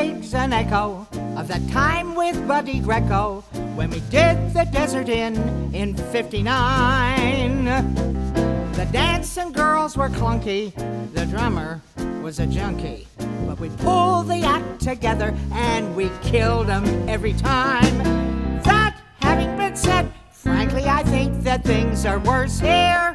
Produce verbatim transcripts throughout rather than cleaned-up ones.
plagues an echo of that time with Buddy Greco when we did the Desert Inn in fifty-nine. The dancing girls were clunky, the drummer was a junkie, but we pulled the act together and we killed them every time. That having been said, frankly I think that things are worse here.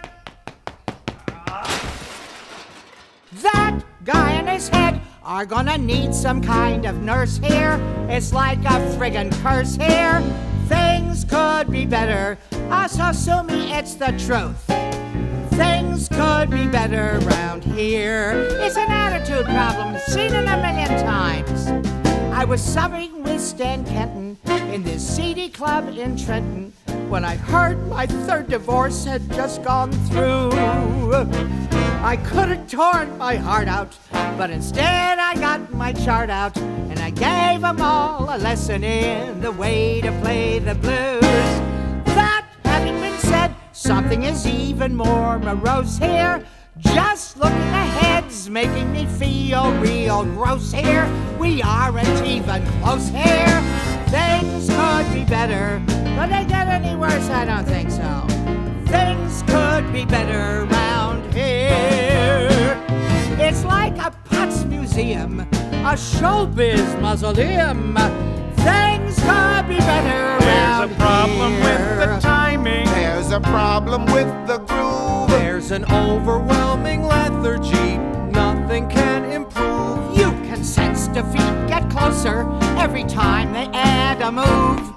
That guy and his head are gonna need some kind of nurse here. It's like a friggin' curse here. Things could be better, uh, so sue me, it's the truth. Things could be better around here. It's an attitude problem, seen it a million times. I was subbing with Stan Kenton in this seedy club in Trenton when I heard my third divorce had just gone through. I could have torn my heart out, but instead I got my chart out and I gave them all a lesson in the way to play the blues. That having been said, something is even more morose here. Just looking ahead's making me feel real gross here. We aren't even close here. Things could be better, but they get any worse? I don't think so. Things could be better around here. It's like a Potts Museum, a Showbiz mausoleum. Things could be better around here. There's a problem here. with the timing. There's a problem with the groove. There's an overwhelming lethargy. Nothing can improve. You can sense defeat get closer every time they add a move.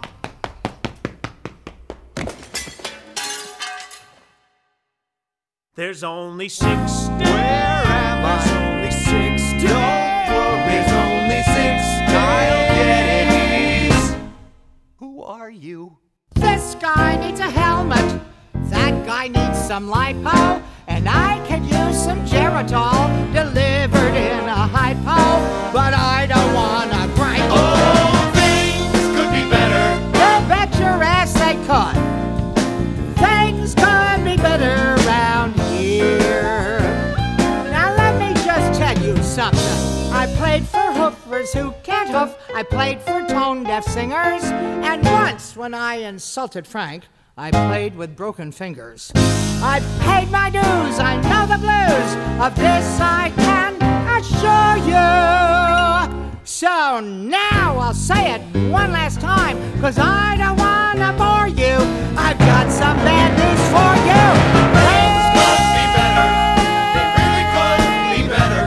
There's only six days. Where am I? There's only six days. Don't worry. There's only six. I'll get it. Who are you? This guy needs a helmet. That guy needs some lipo. And I could use some Geritol delivered in a hypo. But I don't wanna gripe. Oh, things could be better. You bet your ass they could. Things could be better around here. Now let me just tell you something. I played for hoofers who can't hoof. I played for tone-deaf singers. And once, when I insulted Frank, I played with broken fingers. I paid my dues, I know the blues. Of this I can assure you. So now I'll say it one last time, cause I don't wanna bore you. I've got some bad news for you. Things could be better. They really could be better.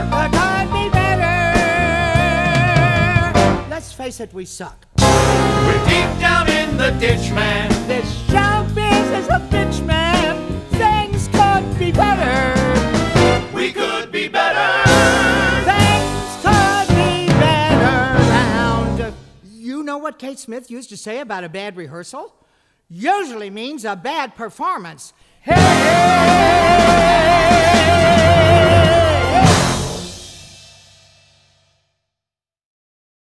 It could be better. Let's face it, we suck. We're deep down in the ditch, man. This showbiz is a bitch, man. Things could be better. We could be better. Things could be better round. You know what Kate Smith used to say about a bad rehearsal? Usually means a bad performance. Hey!